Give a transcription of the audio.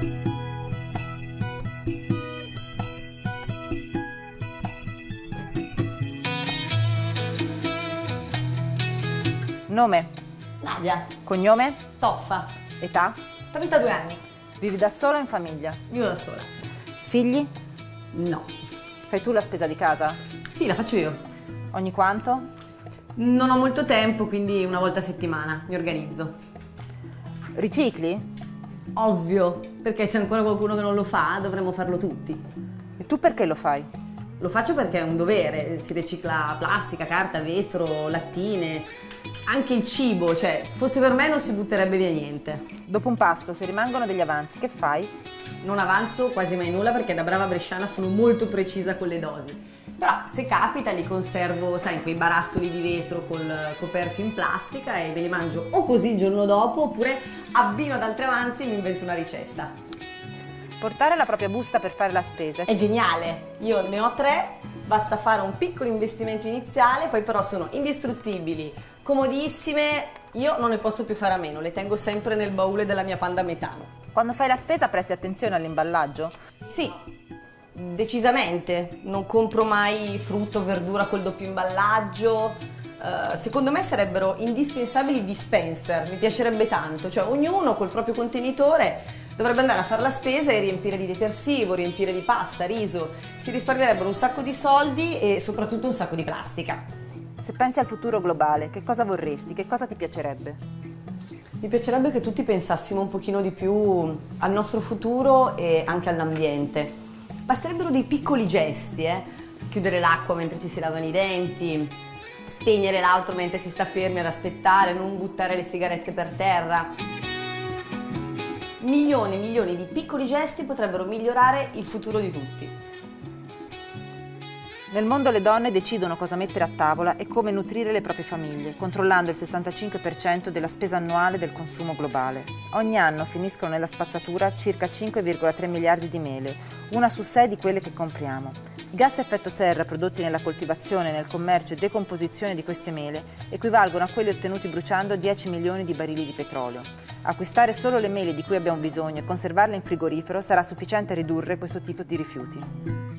Nome? Nadia. Cognome? Toffa. Età? 32 anni. Vivi da sola o in famiglia? Vivo da sola. Figli? No. Fai tu la spesa di casa? Sì, la faccio io. Ogni quanto? Non ho molto tempo, quindi una volta a settimana mi organizzo. Ricicli? Ovvio, perché c'è ancora qualcuno che non lo fa, dovremmo farlo tutti. E tu perché lo fai? Lo faccio perché è un dovere, si ricicla plastica, carta, vetro, lattine, anche il cibo, cioè fosse per me non si butterebbe via niente. Dopo un pasto, se rimangono degli avanzi, che fai? Non avanzo quasi mai nulla perché da brava bresciana sono molto precisa con le dosi. Però se capita li conservo, sai, in quei barattoli di vetro col coperchio in plastica e me li mangio o così il giorno dopo oppure abbino ad altri avanzi e mi invento una ricetta. Portare la propria busta per fare la spesa. È geniale, io ne ho 3, basta fare un piccolo investimento iniziale, poi però sono indistruttibili, comodissime, io non ne posso più fare a meno, le tengo sempre nel baule della mia Panda metano. Quando fai la spesa presti attenzione all'imballaggio? Sì, decisamente, non compro mai frutta o verdura col doppio imballaggio. Secondo me sarebbero indispensabili dispenser, mi piacerebbe tanto, cioè ognuno col proprio contenitore dovrebbe andare a fare la spesa e riempire di detersivo, riempire di pasta, riso, si risparmierebbero un sacco di soldi e soprattutto un sacco di plastica. Se pensi al futuro globale, che cosa vorresti? Che cosa ti piacerebbe? Mi piacerebbe che tutti pensassimo un pochino di più al nostro futuro e anche all'ambiente. Basterebbero dei piccoli gesti, chiudere l'acqua mentre ci si lavano i denti, spegnere l'auto mentre si sta fermi ad aspettare, non buttare le sigarette per terra. Milioni e milioni di piccoli gesti potrebbero migliorare il futuro di tutti. Nel mondo le donne decidono cosa mettere a tavola e come nutrire le proprie famiglie, controllando il 65% della spesa annuale del consumo globale. Ogni anno finiscono nella spazzatura circa 5,3 miliardi di mele, una su 6 di quelle che compriamo. I gas a effetto serra prodotti nella coltivazione, nel commercio e decomposizione di queste mele equivalgono a quelli ottenuti bruciando 10 milioni di barili di petrolio. Acquistare solo le mele di cui abbiamo bisogno e conservarle in frigorifero sarà sufficiente a ridurre questo tipo di rifiuti.